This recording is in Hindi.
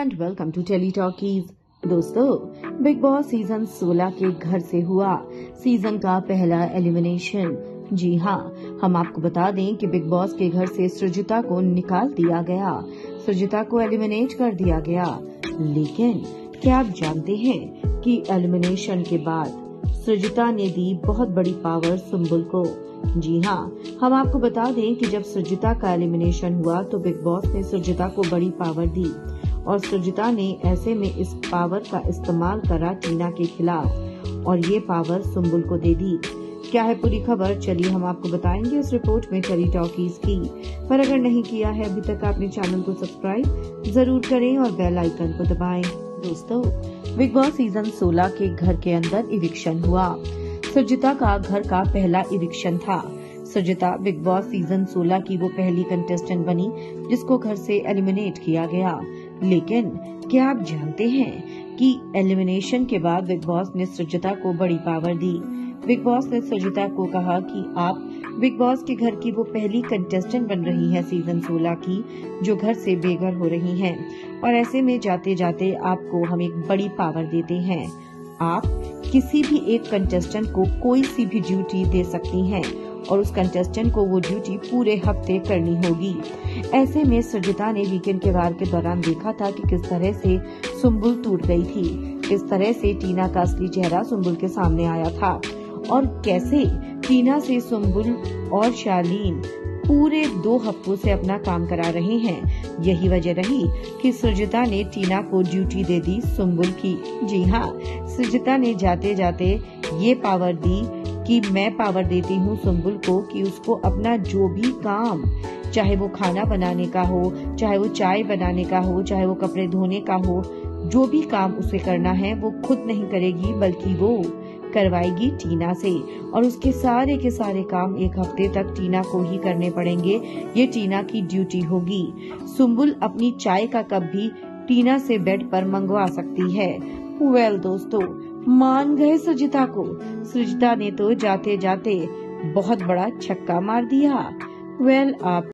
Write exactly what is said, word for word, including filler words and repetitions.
And welcome to Tele Talkies. दोस्तों, बिग बॉस सीजन सोलह के घर से हुआ सीजन का पहला एलिमिनेशन। जी हाँ, हम आपको बता दें कि बिग बॉस के घर से सृजिता को निकाल दिया गया, सृजिता को एलिमिनेट कर दिया गया। लेकिन क्या आप जानते हैं कि एलिमिनेशन के बाद सृजिता ने दी बहुत बड़ी पावर सुम्बुल को। जी हाँ, हम आपको बता दें कि जब सृजिता का एलिमिनेशन हुआ तो बिग बॉस ने सृजिता को बड़ी पावर दी और सृजिता ने ऐसे में इस पावर का इस्तेमाल करा टीना के खिलाफ और ये पावर सुम्बुल को दे दी। क्या है पूरी खबर, चलिए हम आपको बताएंगे इस रिपोर्ट में टेली टॉकीज की। पर अगर नहीं किया है अभी तक आपने चैनल को सब्सक्राइब जरूर करें और बेल आइकन को दबाएं। दोस्तों, बिग बॉस सीजन सोलह के घर के अंदर इविक्शन हुआ। सृजिता का घर का पहला इविक्शन था। सृजिता बिग बॉस सीजन सोलह की वो पहली कंटेस्टेंट बनी जिसको घर से एलिमिनेट किया गया। लेकिन क्या आप जानते हैं कि एलिमिनेशन के बाद बिग बॉस ने सृजिता को बड़ी पावर दी। बिग बॉस ने सृजिता को कहा कि आप बिग बॉस के घर की वो पहली कंटेस्टेंट बन रही हैं सीजन सोलह की जो घर से बेघर हो रही हैं और ऐसे में जाते जाते आपको हम एक बड़ी पावर देते हैं। आप किसी भी एक कंटेस्टेंट को कोई सी भी ड्यूटी दे सकती हैं और उस कंटेस्टेंट को वो ड्यूटी पूरे हफ्ते करनी होगी। ऐसे में सृजिता ने वीकेंड के वार के दौरान देखा था कि किस तरह से सुम्बुल टूट गई थी, किस तरह से टीना का असली चेहरा सुम्बुल के सामने आया था और कैसे टीना से सुम्बुल और शालीन पूरे दो हफ्तों से अपना काम करा रहे हैं। यही वजह रही कि सृजिता ने टीना को ड्यूटी दे दी सुम्बुल की। जी हाँ, सृजिता ने जाते जाते ये पावर दी कि मैं पावर देती हूँ सुम्बुल को कि उसको अपना जो भी काम, चाहे वो खाना बनाने का हो, चाहे वो चाय बनाने का हो, चाहे वो कपड़े धोने का हो, जो भी काम उसे करना है वो खुद नहीं करेगी बल्कि वो करवाएगी टीना से और उसके सारे के सारे काम एक हफ्ते तक टीना को ही करने पड़ेंगे। ये टीना की ड्यूटी होगी। सुम्बुल अपनी चाय का कप भी टीना से बेड पर मंगवा सकती है। वेल दोस्तों, मान गए सृजिता को। सृजिता ने तो जाते जाते बहुत बड़ा छक्का मार दिया। वेल आप